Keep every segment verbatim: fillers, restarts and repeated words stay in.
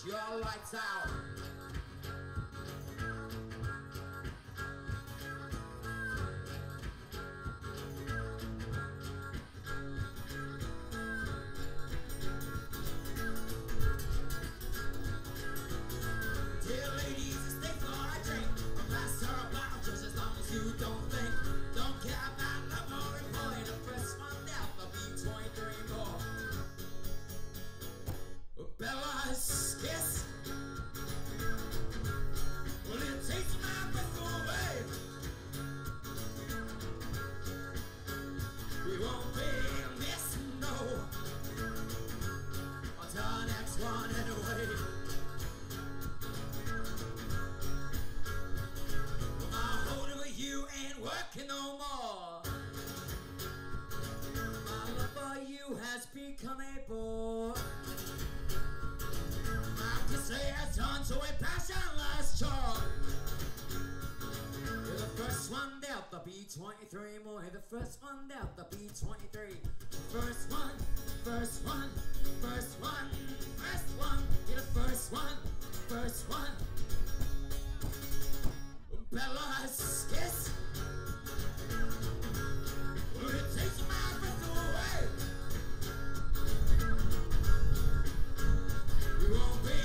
your lights out. Dear ladies, stay for a drink. A glass or a bottle, just as long as you don't think. Don't care about love or employ. The first one out, there'll be twenty-three more. Bella's kiss. Well, it takes my breath away. We won't be missing no until our next one anyway. Well, my holding with you ain't working no more. My love for you has become a bore. Say has turned to a passionless chore. You're the first one out, there'll be twenty-three more. You're the first one out, there'll be twenty-three. First one, first one, first one, first one. You're the first one, first one. Bella's kiss. Well, it takes my breath away. We won't be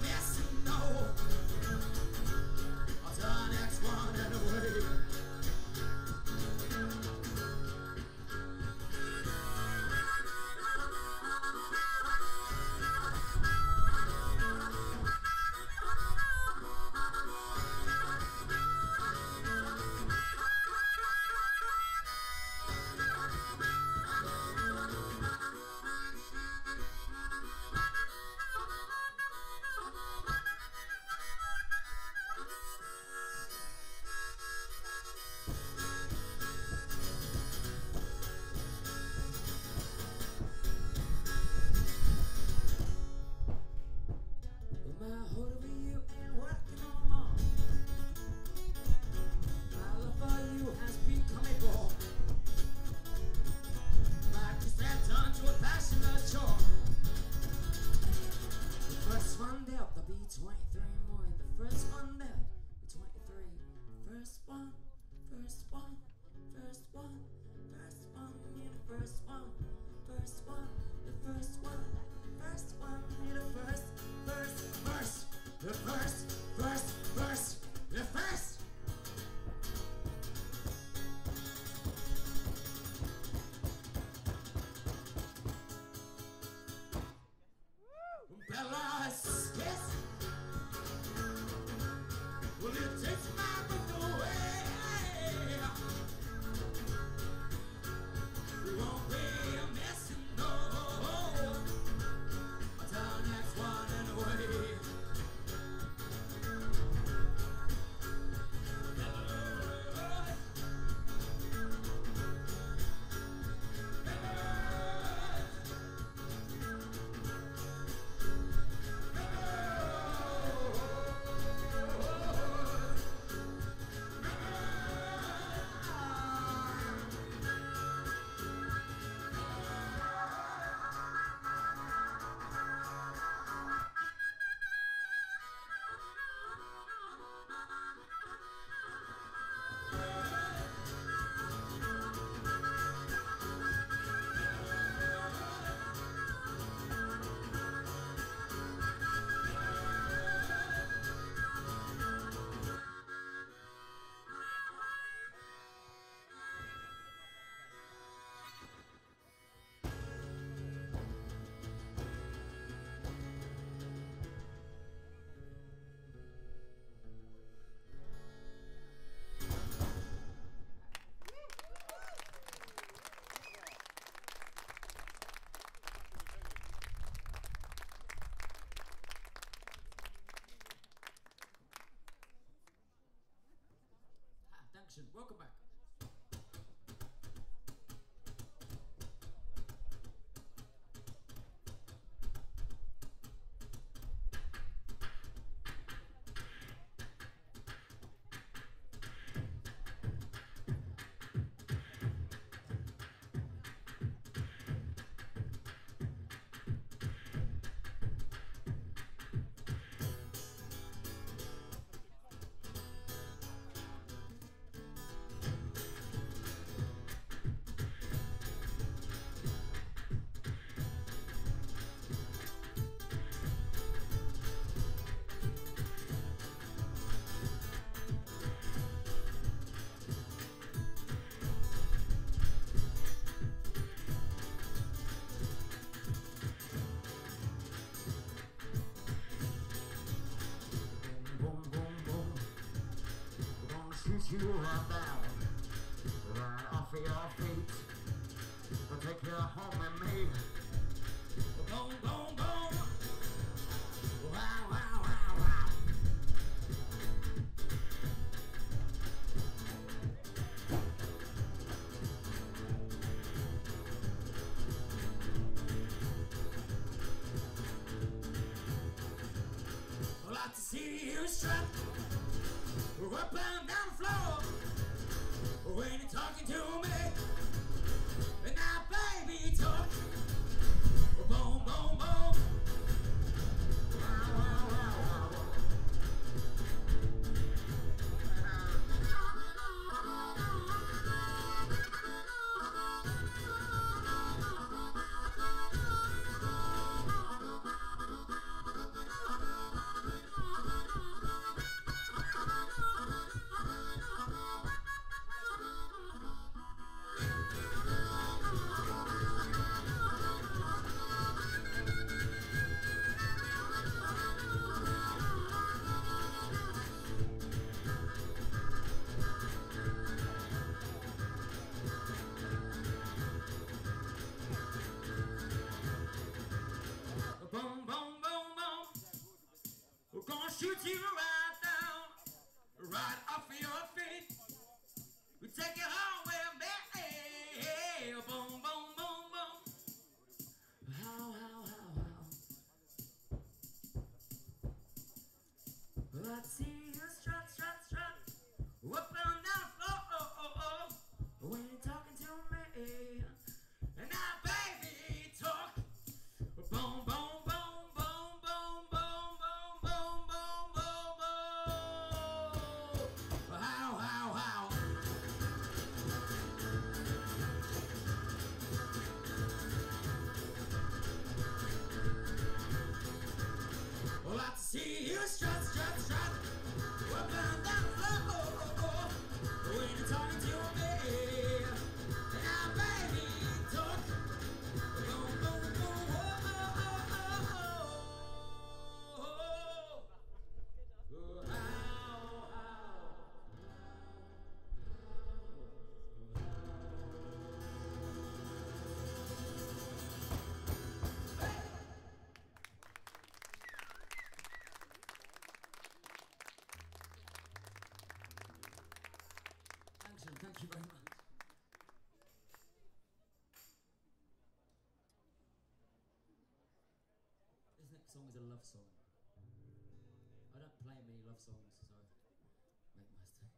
Bella's kiss. Well, it takes my breath away. We won't be missing no. you right down, right off of your feet. I'll take you home with me. Boom, boom, boom. Wow, wow, wow, wow. I'd like to see you strut up and down the floor when you're talking to me. And now, baby, talk. Boom, boom, boom. Wow, wow, wow, wow. Boom, boom, boom, boom. We're gonna shoot you right down, right off of your feet. We take you home with me. Boom, boom, boom, boom. How, how, how, how. Let's see you strut, strut, strut. Up and down the floor. Oh, oh, oh. When you're talking to me. And now, baby, talk. Boom, boom, boom, boom, boom, boom, boom, boom, boom, boom, boom. How, how, how. Well, I'd like to see you strut, strut, strut. Up and down the floor when you're talking to me. And now, baby, talk. Boom, boom, boom, oh, oh, oh, oh, oh, oh. How, how. Action, thank you very much. This next song is a love song. I don't play many love songs, so make most of it.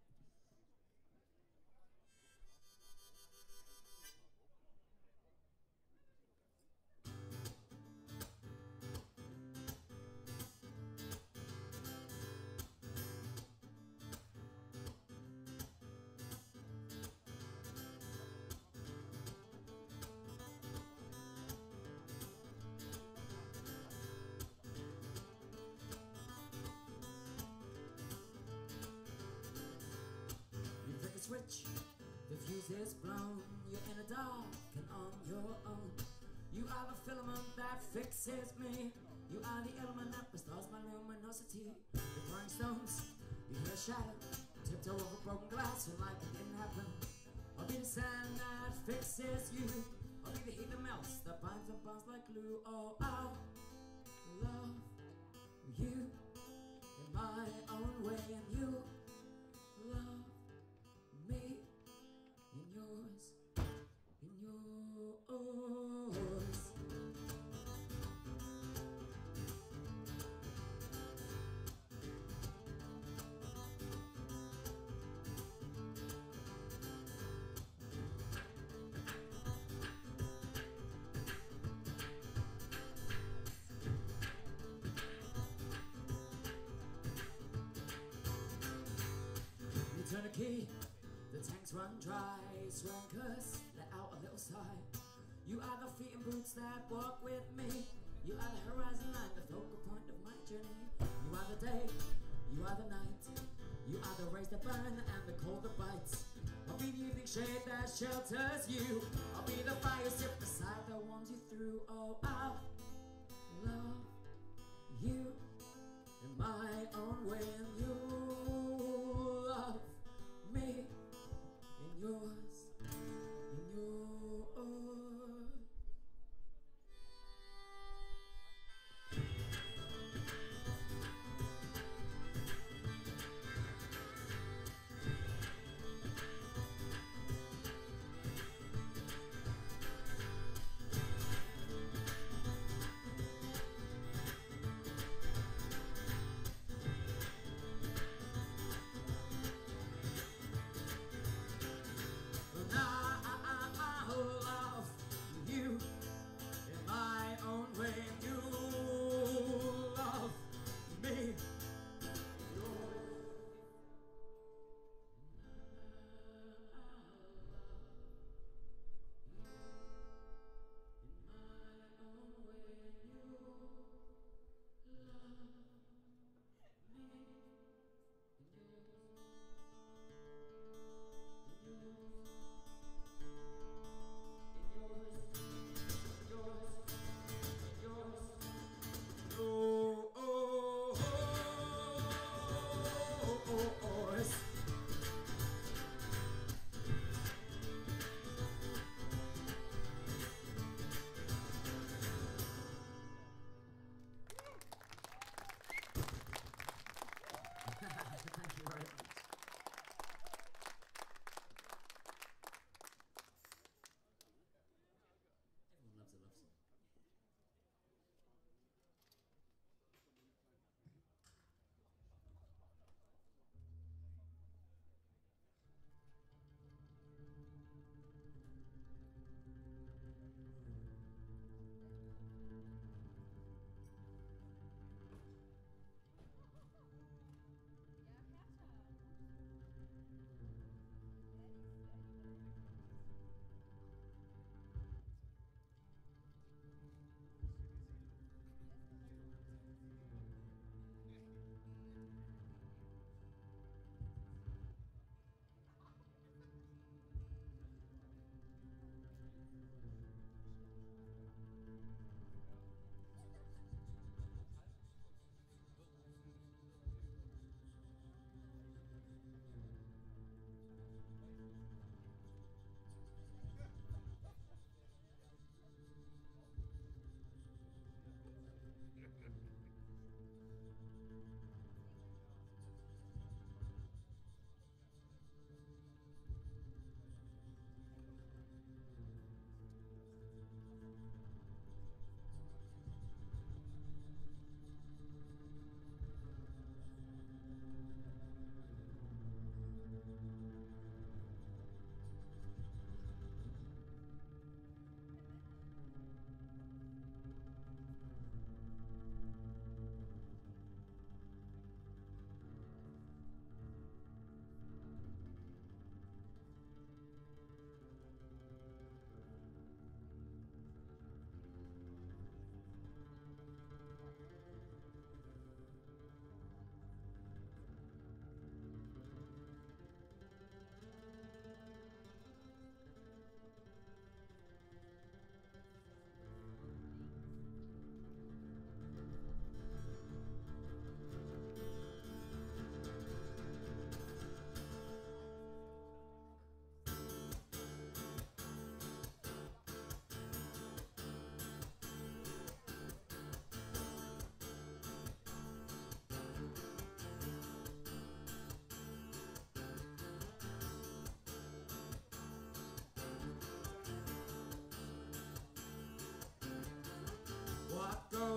Switch, the fuse is blown. You're in the dark and on your own. You are the filament that fixes me. You are the element that restores my luminosity. The throwing stones, you hear shatter. Tiptoe over broken glass, feel like it didn't happen. I'll be the sand that fixes you. I'll be the heat that melts, that binds and bonds like glue. Oh, I'll love you in my own way, and you love me in yours, in yours. You turn a key, the tanks run dry, swear and curse, let out a little sigh. You are the feet and boots that walk with me. You are the horizon line, the focal point of my journey. You are the day, you are the night. You are the rays that burn and the cold that bites. I'll be the evening shade that shelters you. I'll be the fire sip beside that warms you through. Oh, I'll love you in my own way, and you love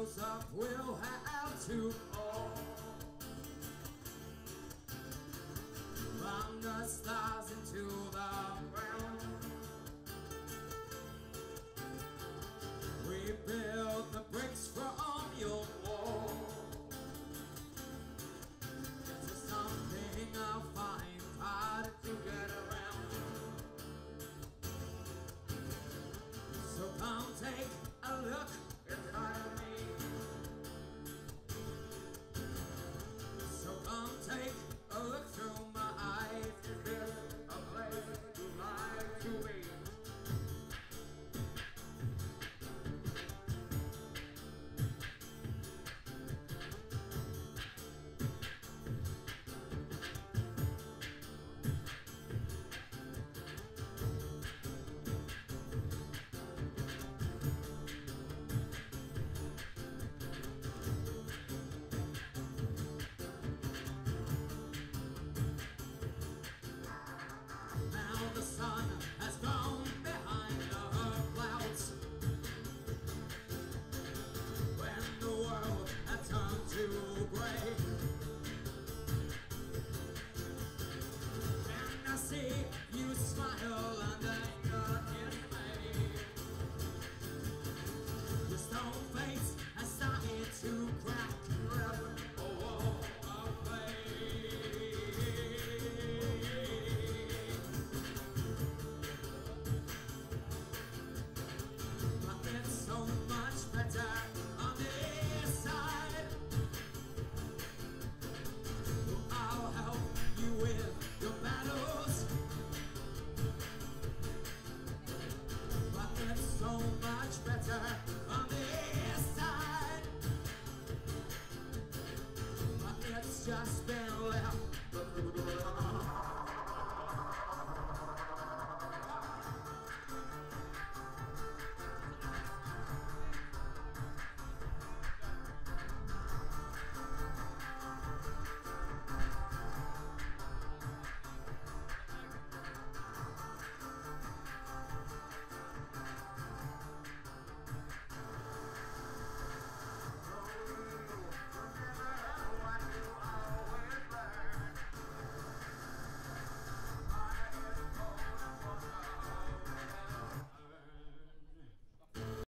goes up, we'll have to fall. From the stars into the ground, we build the bricks from your wall. It's something I find hard to get around. So come take a look inside of me. So come take a look through my eyes. Is this a place you like to be? The sun has gone behind the clouds. When the world had turned to gray, and I see you smile under your dismay. Your stone face has started to crack. A wall of flame. So much better on this side. I'll help you with your battles, but it's so much better on this side. But it's just